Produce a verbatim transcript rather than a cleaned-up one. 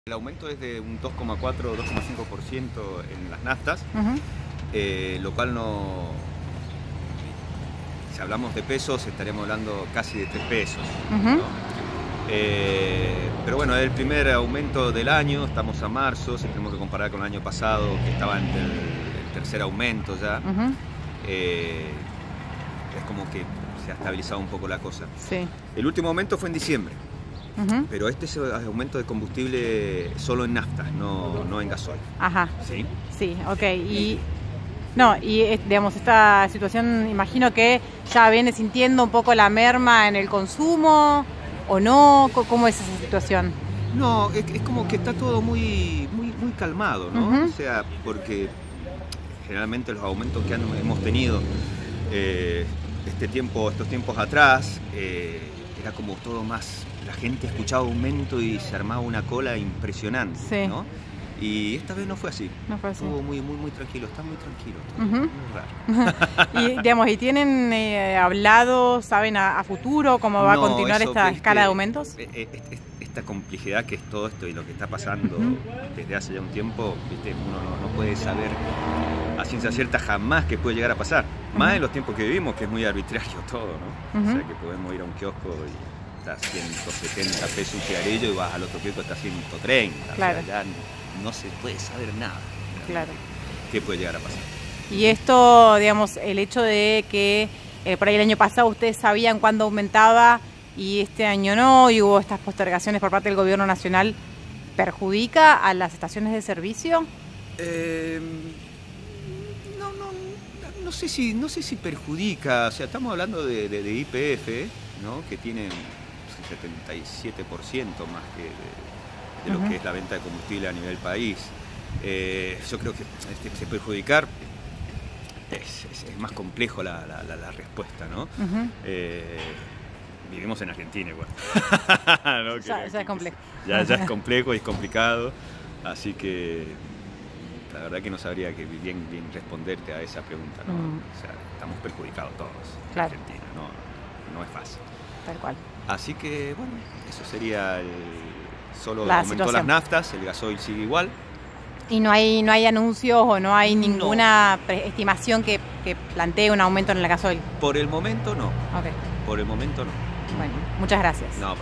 El aumento es de un dos coma cuatro o dos coma cinco por ciento en las naftas, uh-huh. eh, lo cual no... Si hablamos de pesos, estaríamos hablando casi de tres pesos. Uh-huh. ¿no? eh, pero bueno, es el primer aumento del año, estamos a marzo, si tenemos que comparar con el año pasado, que estaba en el, el tercer aumento ya. Uh-huh. eh, es como que se ha estabilizado un poco la cosa. Sí. El último aumento fue en diciembre. Uh-huh. Pero este es el aumento de combustible solo en naftas, no, no en gasoil. Ajá. ¿Sí? Sí, ok. Y, no, y digamos, esta situación, imagino que ya viene sintiendo un poco la merma en el consumo, ¿o no? ¿Cómo es esa situación? No, es, es como que está todo muy, muy, muy calmado, ¿no? Uh-huh. O sea, porque generalmente los aumentos que han, hemos tenido eh, este tiempo, estos tiempos atrás, eh, era como todo más... La gente escuchaba aumento y se armaba una cola impresionante, sí. ¿no? Y esta vez no fue así. No fue así. Estuvo muy, muy, muy tranquilo, está muy tranquilo. Uh-huh. Muy raro. y, digamos, ¿y tienen eh, hablado, saben a, a futuro cómo va no, a continuar esta escala de aumentos? Esta complejidad que es todo esto y lo que está pasando uh-huh. desde hace ya un tiempo, ¿viste? Uno no, no puede saber a ciencia cierta jamás qué puede llegar a pasar. Uh-huh. Más en los tiempos que vivimos, que es muy arbitrario todo, ¿no? Uh-huh. O sea, que podemos ir a un kiosco y está a ciento setenta pesos un cigarrillo y vas al otro kiosco está a ciento treinta. Claro. O sea, ya no se puede saber nada. Claro. ¿Qué puede llegar a pasar? Y esto, digamos, el hecho de que eh, por ahí el año pasado ustedes sabían cuándo aumentaba y este año no, y hubo estas postergaciones por parte del gobierno nacional, ¿perjudica a las estaciones de servicio? Eh, no, no, no sé si, no sé si perjudica. O sea, estamos hablando de, de, de Y P F, ¿no? Que tiene setenta y siete por ciento más que de, de lo uh-huh. que es la venta de combustible a nivel país. Eh, yo creo que este, se perjudicar es, es, es más complejo la, la, la, la respuesta, ¿no? Uh-huh. eh, vivimos en Argentina igual. ¿no? ya, ya es complejo. Ya, ya es complejo y es complicado, así que la verdad que no sabría que bien, bien responderte a esa pregunta, ¿no? Uh-huh. O sea, estamos perjudicados todos claro. en Argentina, no, no es fácil. Tal cual. Así que, bueno, eso sería el... Solo la aumentó situación. las naftas, el gasoil sigue igual. ¿Y no hay no hay anuncios o no hay ninguna no. estimación que, que plantee un aumento en el gasoil? Por el momento no. Okay. Por el momento no. Bueno, muchas gracias. No,